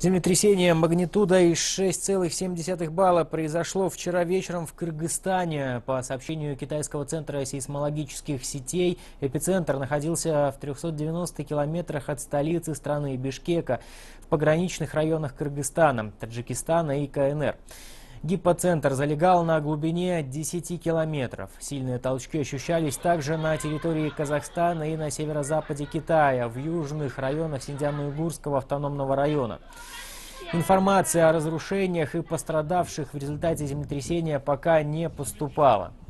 Землетрясение магнитудой 6,7 балла произошло вчера вечером в Кыргызстане. По сообщению китайского центра сейсмологических сетей, эпицентр находился в 390 километрах от столицы страны Бишкека, в пограничных районах Кыргызстана, Таджикистана и КНР. Гипоцентр залегал на глубине 10 километров. Сильные толчки ощущались также на территории Казахстана и на северо-западе Китая, в южных районах Синьцзян-Уйгурского автономного района. Информация о разрушениях и пострадавших в результате землетрясения пока не поступала.